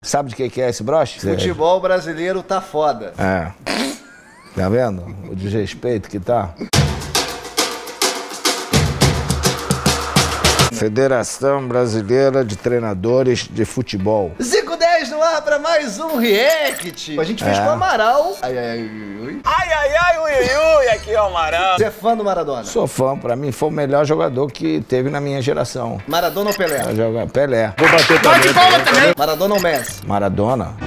Sabe de que é esse broche? Futebol brasileiro tá foda. É. Tá vendo? O desrespeito que tá. Federação Brasileira de Treinadores de Futebol. 5-10 no ar pra mais um react. A gente fez com o Amaral. Ai, ai, ui, ui. Ai, ai, ai, ui, ui, ui, aqui é o Amaral. Você é fã do Maradona? Sou fã, pra mim foi o melhor jogador que teve na minha geração. Maradona ou Pelé? Pelé. Vou bater também. Maradona ou Messi? Maradona.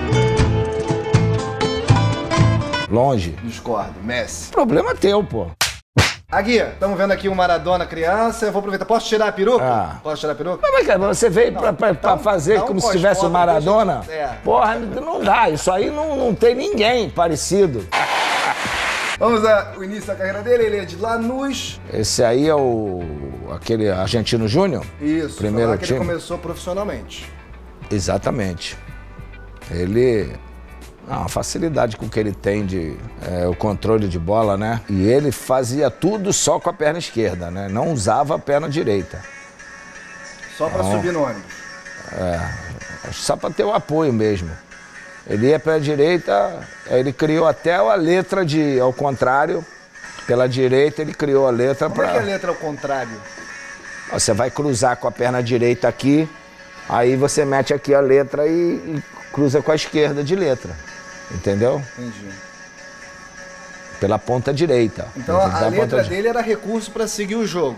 Longe. Discordo, Messi. Problema teu, pô. Aqui, estamos vendo aqui o Maradona criança. Eu vou aproveitar. Posso tirar a peruca? Ah. Posso tirar a peruca? Mas cara, você veio pra fazer como se tivesse o Maradona? É. Porra, não dá. Isso aí não tem ninguém parecido. Vamos ao início da carreira dele. Ele é de Lanús. Esse aí é aquele argentino júnior? Isso. Primeiro que time. ele começou profissionalmente. Exatamente. Ele... a facilidade com que ele tem de o controle de bola, né? E ele fazia tudo só com a perna esquerda, né? Não usava a perna direita. Só pra subir no ônibus. Só para ter o apoio mesmo. Ele ia para a direita, ele criou até a letra ao contrário. Pela direita ele criou a letra para... Como é que é a letra ao contrário? Você vai cruzar com a perna direita aqui, aí você mete aqui a letra e cruza com a esquerda de letra. Entendeu? Entendi. Pela ponta direita. Então a letra dele era recurso para seguir o jogo.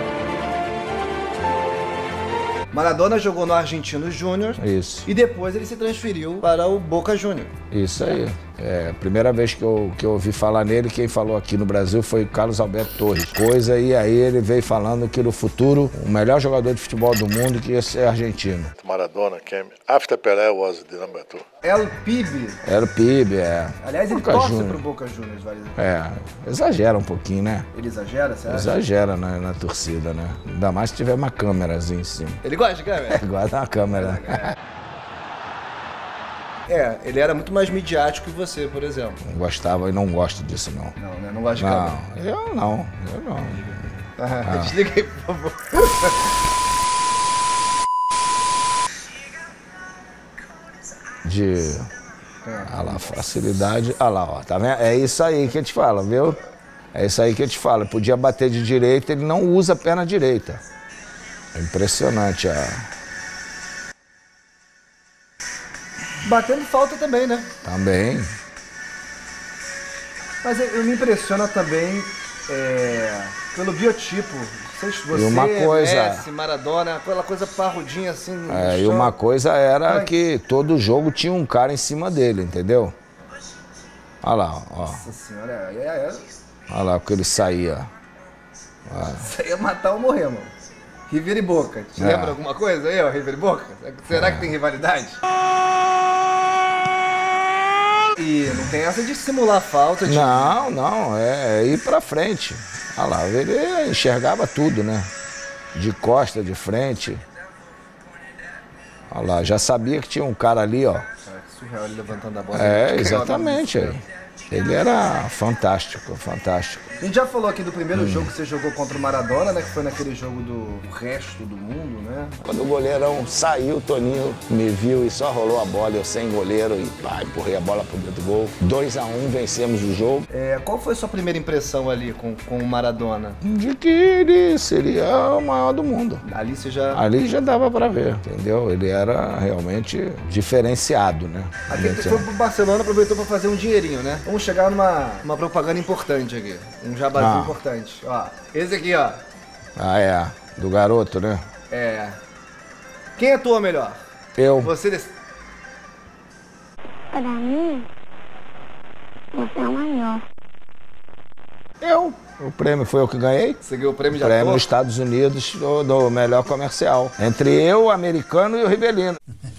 Maradona jogou no Argentinos Júnior. Isso. E depois ele se transferiu para o Boca Júnior. Isso aí. A primeira vez que eu ouvi falar nele, quem falou aqui no Brasil foi o Carlos Alberto Torres. E aí ele veio falando que no futuro o melhor jogador de futebol do mundo que ia ser argentino. Maradona came after Pelé was the number 2. El Pibe. Era o PIB, Aliás, ele Boca torce Juniors. pro Boca Juniors, vale. Exagera um pouquinho, né? Ele exagera, você acha? Exagera na torcida, né? Ainda mais se tiver uma câmerazinha em cima. Ele gosta de câmera? Guarda uma câmera. Ele era muito mais midiático que você, por exemplo. Não gostava e não gosto disso, não. Não, né? Não gosta de câmera. Eu não. Desliga aí, por favor. Olha lá, facilidade. Olha lá, ó, tá vendo? É isso aí que eu te falo, viu? É isso aí que eu te falo. Podia bater de direita, ele não usa a perna direita. É impressionante, Batendo falta também, né? Também. Mas me impressiona também pelo biotipo. Você, E uma coisa... Messi, Maradona, aquela coisa parrudinha assim. E uma coisa era que todo jogo tinha um cara em cima dele, entendeu? Olha lá, ó. Nossa senhora, Olha lá o que ele saía. Isso aí ia matar ou morrer, mano. River e Boca. Te lembra alguma coisa aí, ó, River e Boca? Será que tem rivalidade? E não tem essa de simular falta. Não, é ir pra frente. Olha lá, ele enxergava tudo, né? De costa, de frente. Olha lá, já sabia que tinha um cara ali, ó. Cara, que surreal ele levantando a bola. Exatamente. Ele era fantástico, fantástico. A gente já falou aqui do primeiro jogo que você jogou contra o Maradona, né? Que foi naquele jogo do resto do mundo, né? Quando o goleirão saiu, o Toninho me viu e só rolou a bola, eu sem goleiro e empurrei a bola pro dentro do gol. 2-1, vencemos o jogo. Qual foi a sua primeira impressão ali com o Maradona? De que ele seria o maior do mundo. Ali já dava pra ver, entendeu? Ele era realmente diferenciado, né? Aqui você foi pro Barcelona, aproveitou pra fazer um dinheirinho, né? Vamos chegar numa propaganda importante aqui. Um jabazinho importante. Ó, esse aqui, ó. Do garoto, né? Quem atua melhor? Eu. Você... Pra mim, você é o maior. O prêmio foi eu que ganhei. Você ganhou o prêmio de Prêmio ator? nos Estados Unidos do melhor comercial. Entre eu, o americano e o Rivelino.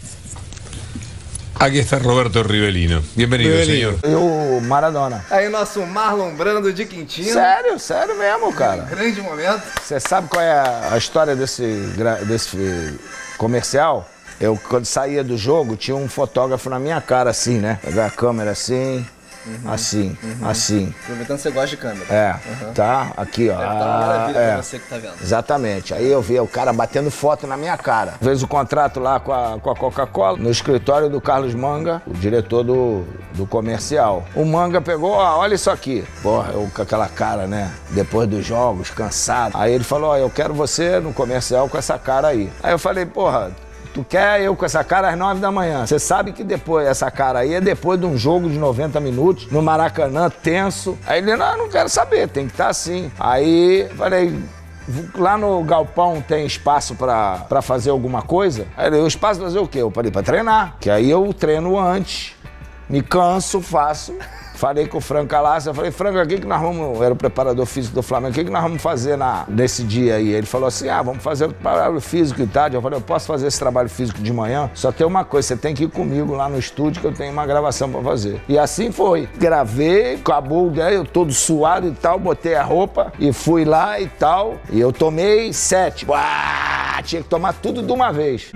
Aqui está Roberto Rivelino. Bem-vindo, senhor. E o Maradona. Aí nosso Marlon Brando de Quintino. Sério mesmo, cara. Grande momento. Você sabe qual é a história desse comercial? Eu, quando saía do jogo, tinha um fotógrafo na minha cara assim, né? Pegar a câmera assim, Assim, assim. Aproveitando que você gosta de câmera. Tá? Aqui, ó. Deve tá uma maravilha pra você que tá vendo. Exatamente. Aí eu vi o cara batendo foto na minha cara. Fez o contrato lá com a Coca-Cola, no escritório do Carlos Manga, o diretor do comercial. O Manga pegou, ó, olha isso aqui. Porra, eu com aquela cara, né? Depois dos jogos, cansado. Aí ele falou, ó, eu quero você no comercial com essa cara aí. Aí eu falei, porra, tu quer eu com essa cara às 9 da manhã? Você sabe que depois, essa cara aí é depois de um jogo de 90 minutos, no Maracanã, tenso. Aí ele, não quero saber, tem que estar assim. Aí, falei, lá no galpão tem espaço pra fazer alguma coisa? Aí ele, o espaço pra fazer o quê? Eu falei, pra treinar. Que aí eu treino antes, me canso, faço. Falei com o Franco Calassi, eu falei, Franco, o que nós vamos... Era o preparador físico do Flamengo, o que nós vamos fazer nesse dia aí? Ele falou assim, vamos fazer o trabalho físico e tarde. Eu falei, eu posso fazer esse trabalho físico de manhã? Só tem uma coisa, você tem que ir comigo lá no estúdio que eu tenho uma gravação pra fazer. E assim foi. Gravei, acabou, eu todo suado e tal, botei a roupa e fui lá e tal. E eu tomei 7. Uau, tinha que tomar tudo de uma vez.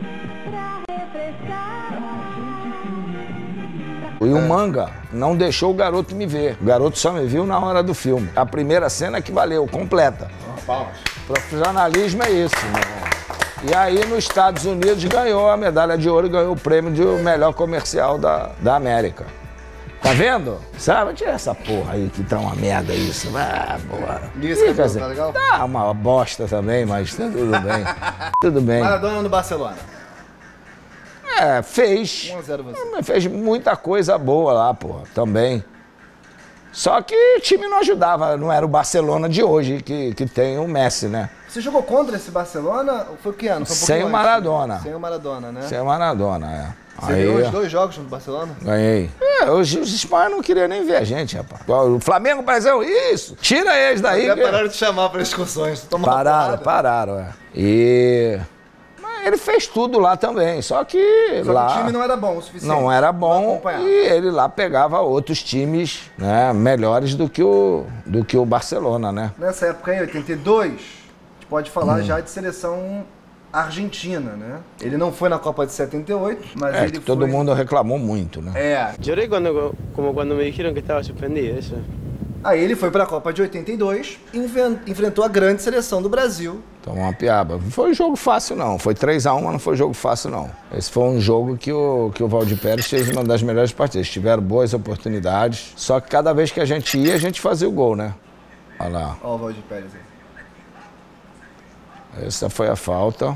E o Manga não deixou o garoto me ver. O garoto só me viu na hora do filme. A primeira cena que valeu, completa. Profissionalismo é isso, meu irmão. E aí, nos Estados Unidos, ganhou a medalha de ouro e ganhou o prêmio de melhor comercial da América. Tá vendo? Sabe? Tira essa porra aí que tá uma merda isso. Porra. Isso, tá legal? Tá uma bosta também, mas tá tudo bem. Tudo bem. Maradona no Barcelona. Fez. 1-0 você. Fez muita coisa boa lá, porra, também. Só que o time não ajudava, não era o Barcelona de hoje que tem o Messi, né? Você jogou contra esse Barcelona? Foi que ano? Foi Sem o Maradona. Sem o Maradona, né? Sem o Maradona, Você ganhou os 2 jogos no Barcelona? Ganhei. Os espanhóis não queriam nem ver a gente, rapaz. O Flamengo, Brasil, isso! Tira eles daí. Até pararam de chamar para excursões. Pararam. E... Ele fez tudo lá também, só que lá... o time não era bom o suficiente. Não era bom e ele lá pegava outros times, né, melhores do que o Barcelona, né? Nessa época, em 82, a gente pode falar já de seleção argentina, né? Ele não foi na Copa de 78, mas ele que foi... todo mundo reclamou muito, né? Lloré como quando me dijeron que estaba suspendido, eso. Aí ele foi para a Copa de 82 e enfrentou a grande seleção do Brasil. Tomou uma piaba. Não foi um jogo fácil, não. Foi 3-1, mas não foi um jogo fácil, não. Esse foi um jogo que o Valdir Pérez fez uma das melhores partidas. Tiveram boas oportunidades. Só que cada vez que a gente ia, a gente fazia o gol, né? Olha lá. Olha o Valdir Pérez aí. Essa foi a falta.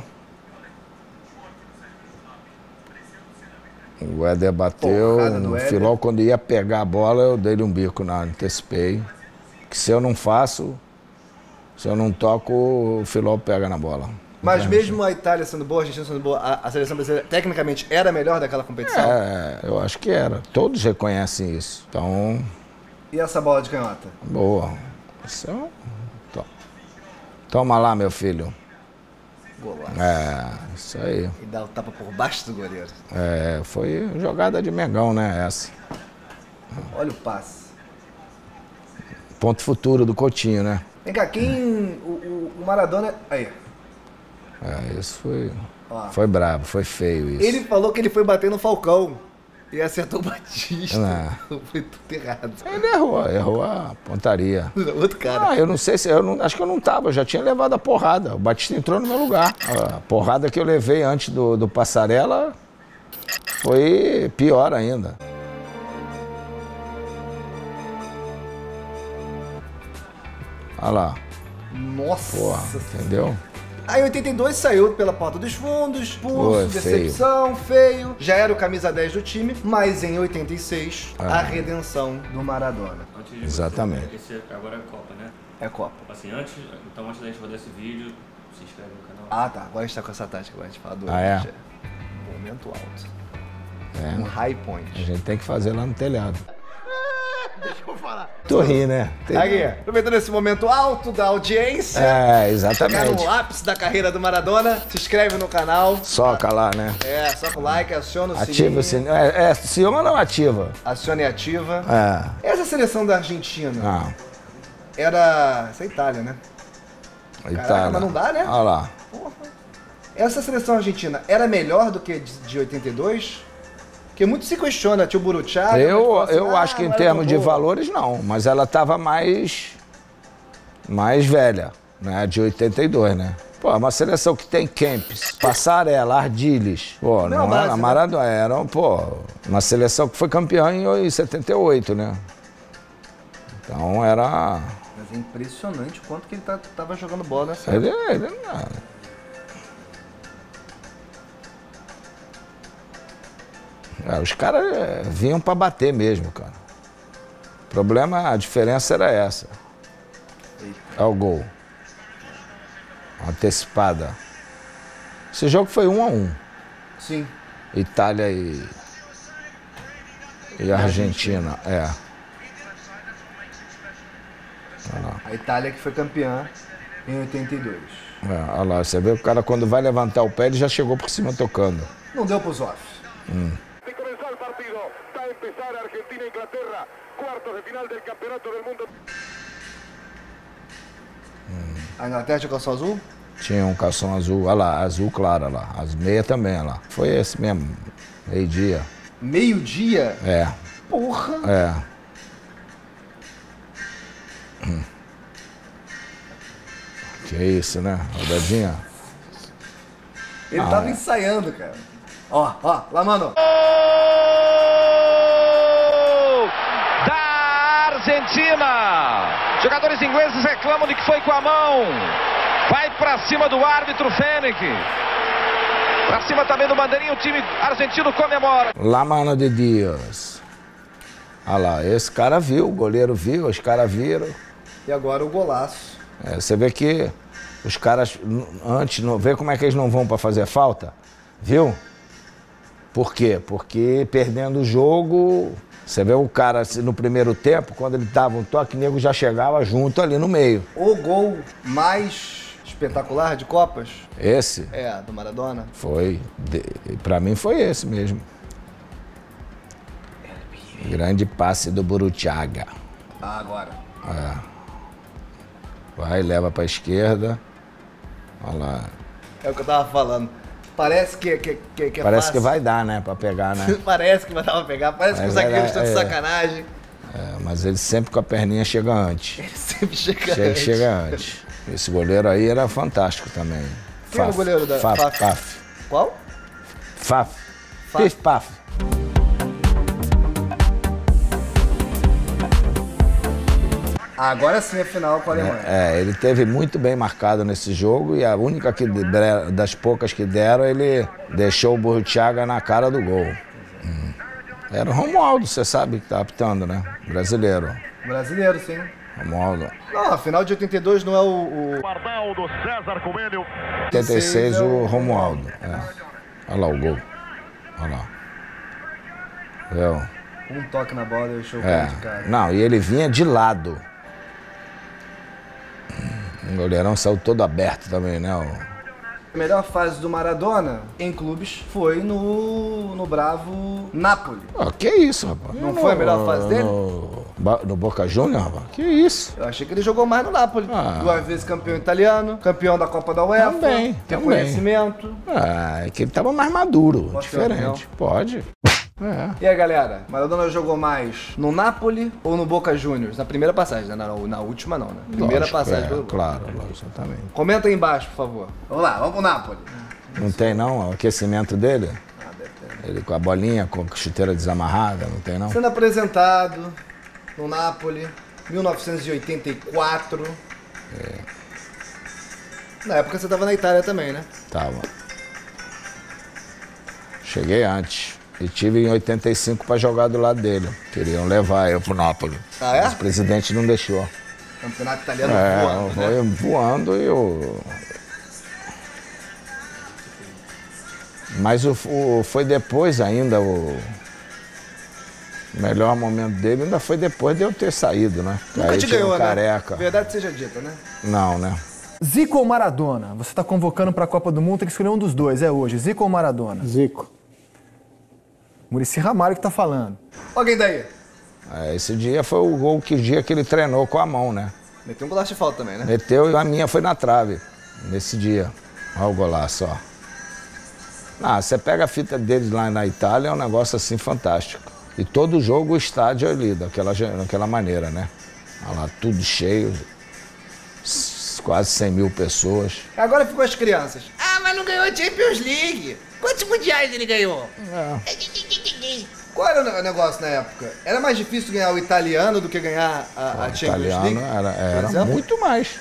O Éder bateu, o Filó, quando ia pegar a bola, eu dei-lhe um bico antecipei. Que se eu não faço, se eu não toco, o Filó pega na bola. Mas mesmo a Itália sendo boa, a Argentina sendo boa, a seleção brasileira tecnicamente era a melhor daquela competição? Eu acho que era. Todos reconhecem isso. Então... E essa bola de canhota? Boa. Toma lá, meu filho. Golaço. Isso aí. E dá o tapa por baixo do goleiro. Foi jogada de Mengão, né, essa. Olha o passe. Ponto futuro do Coutinho, né? Vem cá, o Maradona... Aí. Isso foi brabo, foi feio isso. Ele falou que ele foi bater no Falcão e acertou o Batista. Foi tudo errado. Ele errou a pontaria. Outro cara. Eu não sei se... acho que eu não tava, eu já tinha levado a porrada. O Batista entrou no meu lugar. A porrada que eu levei antes do Passarella foi pior ainda. Olha lá. Nossa. Porra, entendeu? Aí em 82 saiu pela porta dos fundos, expulso, decepção, feio. Já era o camisa 10 do time, mas em 86, a redenção do Maradona. Exatamente. Esse agora é Copa, né? É Copa. Assim, antes da gente rodar esse vídeo, se inscreve no canal. Tá. Agora a gente tá com essa tática, agora a gente fala do momento alto. Um high point. A gente tem que fazer lá no telhado. Deixa eu falar. Tu ri, né? Aqui, aproveitando esse momento alto da audiência. Exatamente. Chegar no ápice da carreira do Maradona, se inscreve no canal. Soca lá, né? Soca o like, aciona o sininho. Ativa o sininho. Aciona ou não ativa? Aciona e ativa. Essa seleção da Argentina era... Essa é a Itália, né? Itália. Caraca, mas não dá, né? Olha lá. Porra. Essa seleção argentina era melhor do que de 82? Porque muito se questiona, tio Burruchaga. Eu acho que em termos de valores, não. Mas ela estava mais velha, né? De 82, né? Pô, uma seleção que tem Kempis, Passarella, Ardiles. Pô, não era a Maradona. Era, pô, uma seleção que foi campeã em 78, né? Então era... Mas é impressionante o quanto que ele tava jogando bola nessa época. Ele não... os caras vinham pra bater mesmo, cara. O problema, a diferença era essa. É o gol. Antecipada. Esse jogo foi 1-1. Sim. Itália e Argentina. É. A Itália que foi campeã em 82. Olha lá, você vê que o cara quando vai levantar o pé, ele já chegou por cima tocando. Não deu pros off. A Inglaterra tinha calção azul? Tinha um calção azul, olha lá, azul claro, olha lá. As meias também, olha lá. Foi esse mesmo, meio-dia. Meio-dia? É. Porra! É. Que isso, né? Rodadinha. Ele tava ensaiando, cara. Ó, lá, mano. Da Argentina! Jogadores ingleses reclamam de que foi com a mão. Vai pra cima do árbitro Fênix. Pra cima também do bandeirinho, o time argentino comemora. La mano de Dios. Olha lá, esse cara viu, o goleiro viu, os caras viram. E agora o golaço. Você vê que os caras, antes, vê como é que eles não vão pra fazer falta? Viu? Por quê? Porque perdendo o jogo, você vê o cara no primeiro tempo, quando ele dava um toque, o nego já chegava junto ali no meio. O gol mais espetacular de Copas? Esse? É, do Maradona? Foi. Pra mim foi esse mesmo. Grande passe do Burruchaga. Ah, agora. É. Vai, leva pra esquerda. Olha lá. É o que eu tava falando. Parece que é Parece fácil. que vai dar, né? Pra pegar, né? Parece que vai dar pra pegar. Parece que os zagueiros estão de sacanagem. É, mas ele sempre com a perninha chega antes. Ele sempre chega antes. Chega antes. Esse goleiro aí era fantástico também. Quem era o goleiro da Faf? Qual? Faf. Pif-paf. Agora sim a final com a Alemanha. Ele teve muito bem marcado nesse jogo e a única das poucas que deram, ele deixou o Burruchaga na cara do gol. Era o Romualdo, você sabe que tá apitando, né? Brasileiro. Brasileiro, sim. Romualdo. Não, a final de 82 não é o... Arnaldo César Comênio. 86 o Romualdo. Olha lá o gol. Olha lá. Viu? Um toque na bola e deixou o cara de cara. Não, e ele vinha de lado. O goleirão saiu todo aberto também, né? A melhor fase do Maradona em clubes foi no bravo Napoli. Que isso, rapaz? Não foi a melhor fase dele? No Boca Juniors, rapaz? Que isso? Eu achei que ele jogou mais no Napoli. 2 vezes campeão italiano, campeão da Copa da UEFA. Também. Reconhecimento. É que ele tava mais maduro, diferente. Pode. E aí, galera, Maradona jogou mais no Napoli ou no Boca Juniors? Na primeira passagem, né? Na última não, né? Primeira passagem. Claro, exatamente. Comenta aí embaixo, por favor. Vamos lá, vamos pro Napoli. Não tem não o aquecimento dele? Deve ter. Ele com a bolinha, com a chuteira desamarrada, não tem não? Sendo apresentado no Napoli, 1984. Na época você tava na Itália também, né? Tava. Cheguei antes. E tive em 85 para jogar do lado dele. Queriam levar eu pro Napoli. Ah, é? Mas o presidente não deixou. Campeonato italiano voando, né? Voando e o... Mas foi depois ainda, o melhor momento dele ainda foi depois de eu ter saído, né? Nunca aí te ganhou, né? Careca. Verdade seja dita, né? Não, né? Zico ou Maradona? Você está convocando para a Copa do Mundo, tem que escolher um dos dois, é hoje. Zico ou Maradona? Zico. Muricy Ramalho que tá falando. Alguém daí? Esse dia foi o dia que ele treinou com a mão, né? Meteu um golaço de falta também, né? Meteu e a minha foi na trave, nesse dia. Olha o golaço, ó. Ah, você pega a fita deles lá na Itália, é um negócio assim fantástico. E todo jogo o estádio é ali, daquela maneira, né? Olha lá, tudo cheio, quase 100 mil pessoas. Agora ficou as crianças. Ah, mas não ganhou a Champions League. Quantos mundiais ele ganhou? Qual era o negócio na época? Era mais difícil ganhar o italiano do que ganhar a Champions League? Era muito mais.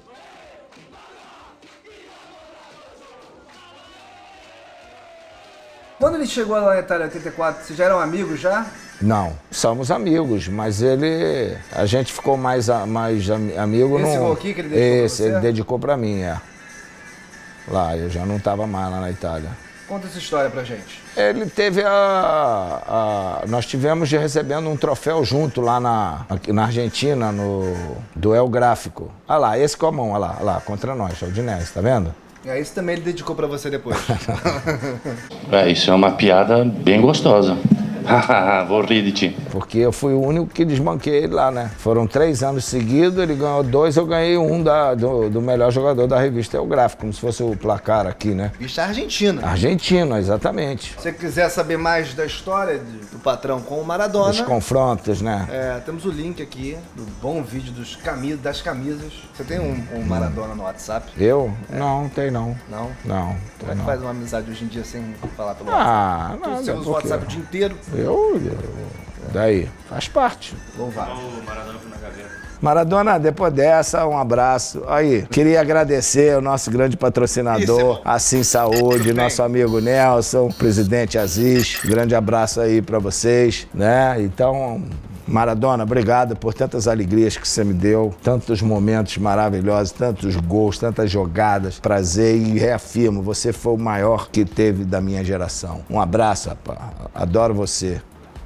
Quando ele chegou lá na Itália em 84, vocês já eram amigos já? Não, somos amigos, mas a gente ficou mais amigo. Esse gol aqui que ele dedicou pra você? Ele dedicou pra mim, Lá, eu já não estava mais lá na Itália. Conta essa história pra gente. Ele teve nós tivemos recebendo um troféu junto lá na Argentina, no duel gráfico. Olha lá, esse com a mão, olha lá, contra nós, é o Dinés, tá vendo? Isso também ele dedicou pra você depois. Isso é uma piada bem gostosa. Vou rir de ti. Porque eu fui o único que desbanquei ele lá, né? Foram 3 anos seguidos, ele ganhou 2, eu ganhei um do melhor jogador da revista. É o gráfico, como se fosse o placar aqui, né? Revista Argentina. Argentina, exatamente. Se você quiser saber mais da história do patrão com o Maradona... Dos confrontos, né? Temos o link aqui do bom vídeo das camisas. Você tem um Maradona no WhatsApp? Eu? Não tem não. Não? Não. Como é que faz uma amizade hoje em dia sem falar pelo WhatsApp? Não. Você usa o WhatsApp o dia inteiro? Daí, faz parte. Louvável. O Maradona foi na gaveta. Maradona, depois dessa, um abraço. Aí, queria agradecer o nosso grande patrocinador, Assim Saúde, nosso amigo Nelson, presidente Aziz. Grande abraço aí pra vocês, né? Então, Maradona, obrigado por tantas alegrias que você me deu, tantos momentos maravilhosos, tantos gols, tantas jogadas. Prazer e reafirmo, você foi o maior que teve da minha geração. Um abraço, rapaz. Adoro você.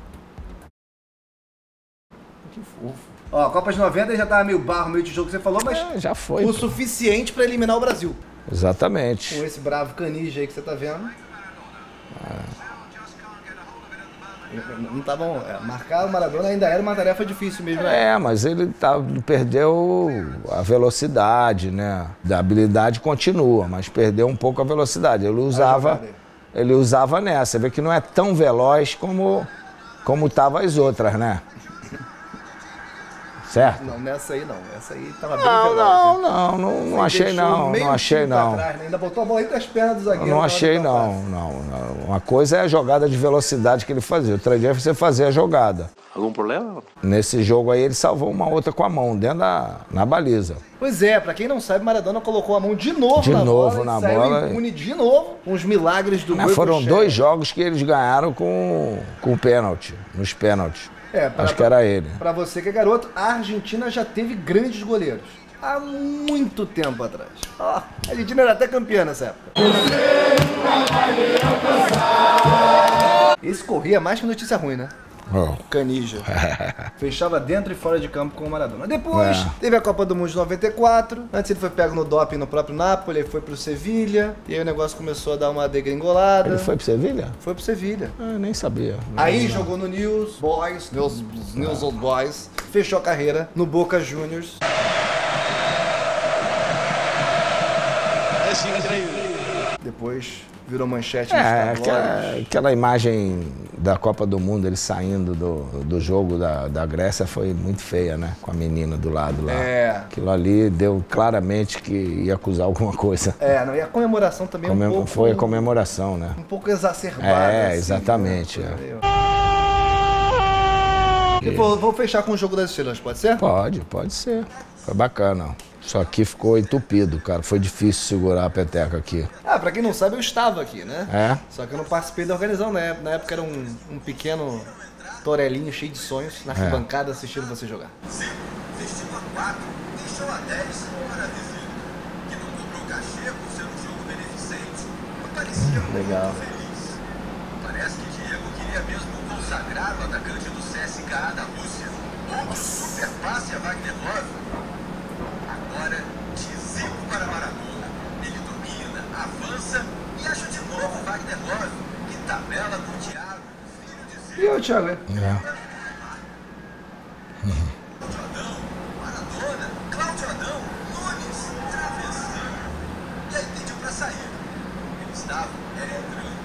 Que fofo. Ó, a Copa de 90 já tava meio barro, meio tijolo que você falou, mas já foi. O suficiente pra eliminar o Brasil. Exatamente. Com esse bravo Canija aí que você tá vendo. Não estavam. Marcar o Maradona ainda era uma tarefa difícil mesmo, né? Mas ele perdeu a velocidade, né? A habilidade continua, mas perdeu um pouco a velocidade. Ele usava nessa. Você vê que não é tão veloz como estavam as outras, né? Certo? Não, nessa aí não. Essa aí tava bem veloz. Não achei não. Não achei não. Atrás, né? Ainda botou a bola entre as pernas do zagueiro. Não achei não. Uma coisa é a jogada de velocidade que ele fazia. Outra dia é você fazer a jogada. Algum problema? Nesse jogo aí ele salvou uma outra com a mão, dentro na baliza. Pois é, pra quem não sabe, Maradona colocou a mão de novo na bola. Saiu impune de novo, com os milagres do gol. Foram 2 jogos que eles ganharam com o pênalti, nos pênaltis. Acho que era ele. Pra você que é garoto, a Argentina já teve grandes goleiros. Há muito tempo atrás. A Argentina era até campeã nessa época. Esse corria mais que notícia ruim, né? Canija. Fechava dentro e fora de campo com o Maradona. Depois teve a Copa do Mundo de 94. Antes ele foi pego no doping no próprio Napoli, ele foi pro Sevilha. E aí o negócio começou a dar uma degringolada. Ele foi pro Sevilha? Foi pro Sevilha. Nem sabia. Aí jogou no News Boys, News Old Boys. Fechou a carreira no Boca Juniors. Depois virou manchete nos tabloides. Aquela imagem da Copa do Mundo, ele saindo do jogo da Grécia foi muito feia, né? Com a menina do lado lá. Aquilo ali deu claramente que ia acusar alguma coisa. E a comemoração também um pouco... Foi a comemoração, né? Um pouco exacerbada. Assim, exatamente. Né? Vou fechar com o Jogo das Estrelas, pode ser? Pode ser. Foi bacana. Só que ficou entupido, cara. Foi difícil segurar a peteca aqui. Pra quem não sabe, eu estava aqui, né? Só que eu não participei da organização, né? Na época era um pequeno torelinho cheio de sonhos na arquibancada assistindo você jogar. Sim, vestido a 4, deixou a 10 para dizer que não cobrou cachê por ser um jogo beneficente. Parecia muito feliz. Parece que Diego queria mesmo o consagrado atacante do CSKA da Rússia. Outro super passe a Wagner Love. Agora, de Zico para Maradona. Ele domina, avança e acha de novo Wagner Love, que tabela com o Thiago, filho de Zico. E o Thiago, Cláudio Adão, Maradona, Cláudio Adão, Nunes, travessão. E aí pediu pra sair. Eles estavam entrando.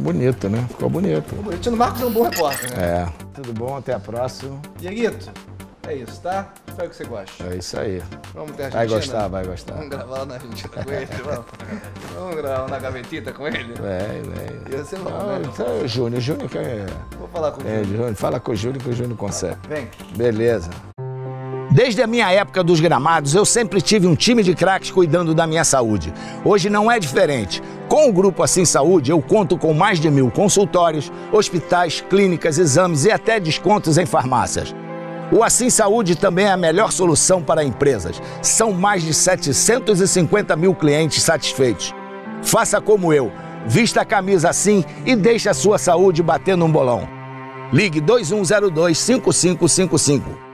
bonito, né? Ficou bonito. Ficou bonito. O Marcos é um bom repórter, né? É. Tudo bom, até a próxima. Dieguito, é isso, tá? Espero que você goste. É isso aí. Vamos ter a Argentina? Vai gostar. Vamos gravar lá na Argentina com ele, vamos. Vamos gravar na gavetita com ele? Vai. Ia ser bom, né? Então é o Júnior que é... Vou falar com o Júnior. Fala com o Júnior que o Júnior consegue. Vem. Beleza. Desde a minha época dos gramados, eu sempre tive um time de craques cuidando da minha saúde. Hoje não é diferente. Com o Grupo Assim Saúde, eu conto com mais de 1000 consultórios, hospitais, clínicas, exames e até descontos em farmácias. O Assim Saúde também é a melhor solução para empresas. São mais de 750 mil clientes satisfeitos. Faça como eu. Vista a camisa assim e deixe a sua saúde bater num bolão. Ligue 2102-5555.